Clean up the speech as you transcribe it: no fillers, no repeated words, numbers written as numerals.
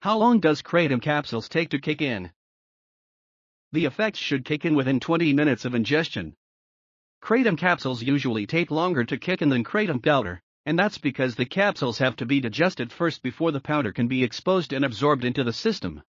How long does Kratom capsules take to kick in? The effects should kick in within 20 minutes of ingestion. Kratom capsules usually take longer to kick in than kratom powder, and that's because the capsules have to be digested first before the powder can be exposed and absorbed into the system.